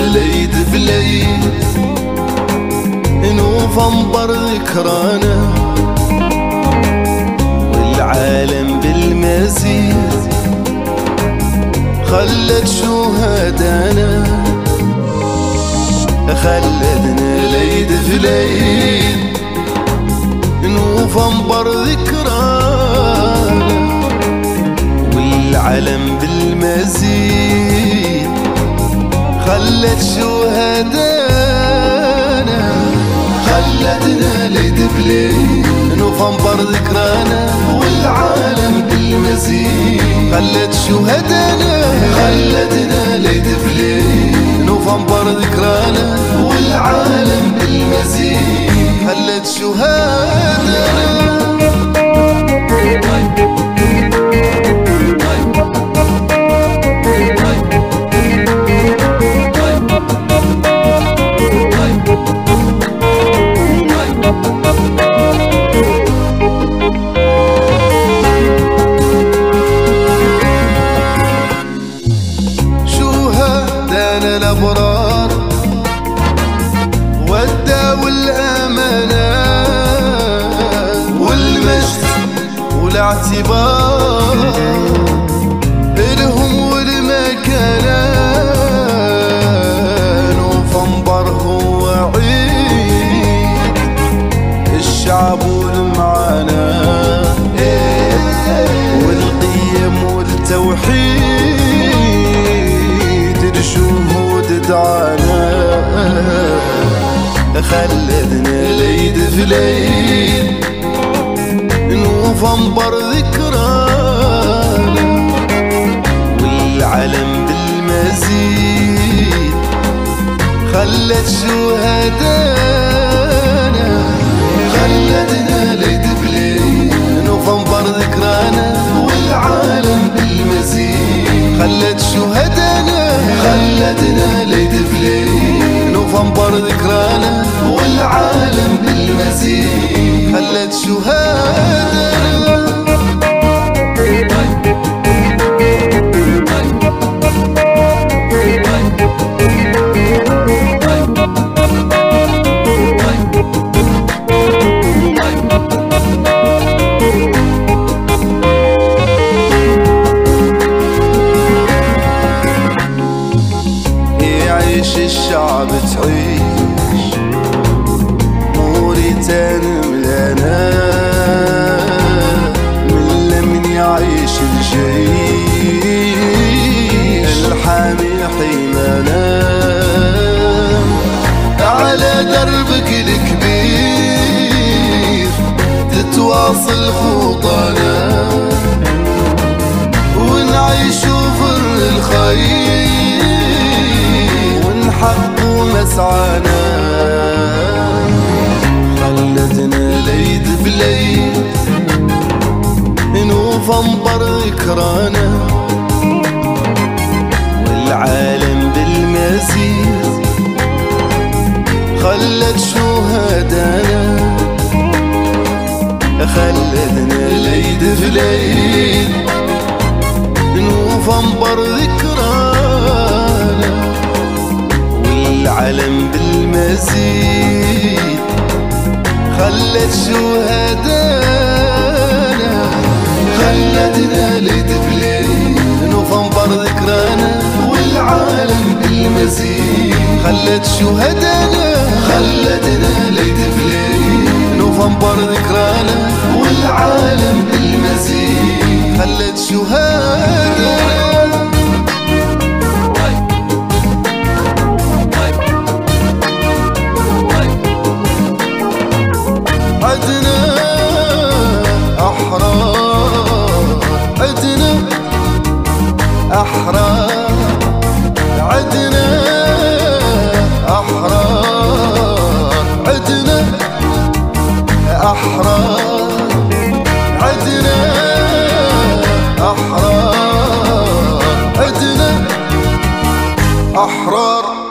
ليد بليد نوفمبر ذكرانا والعالم بالمزيد خلت شهدانا خلدنا ليد بليد نوفمبر ذكرانا والعلم بالمزيد خلت شهدانا خلدنا ليد بليد نوفمبر ذكرانا والعالم بالمزيد خلت شهدانا خلدنا ليد بليد نوفمبر ذكرانا والعالم بالمزيد خلت شهدانا الأبرار والداء والأمانة والمجد والاعتبار إلهم والمكانة نوفمبر هو عيد الشعب والمعاناة والقيم والتوحيد الشهود دعانا خلدنا ليد بليد نوفمبر ذكرانا والعلم بالمزيد خلت شهدانا خلدنا ليد بليد نوفمبر ذكرانا والعالم بالمزيد خلت شهدانا خلدنا ليد بليد نوفمبر ذكرانا والعالم بالمزيد خلت شهدانا الشعب تعيش موريتان ملانا من لمن يعيش الجيش الحامي حمانا على دربك الكبير تتواصل خطانا ونعيشوا فر الخير حق مسعانا خلدنا ليد بليد نوفمبر ذكرانا والعالم بالمزيد خلت شهدانا خلدنا ليد بليد نوفمبر ذكرانا العلم بالمزيد خلت شهدانا خلدنا ليد بليد نوفمبر ذكرانا والعالم بالمزيد خلت شهدانا خلدنا ليد بليد نوفمبر ذكرانا والعالم بالمزيد خلت شهدانا عدنا أحرار عدنا أحرار عدنا أحرار عدنا أحرار عدنا أحرار عدنا أحرار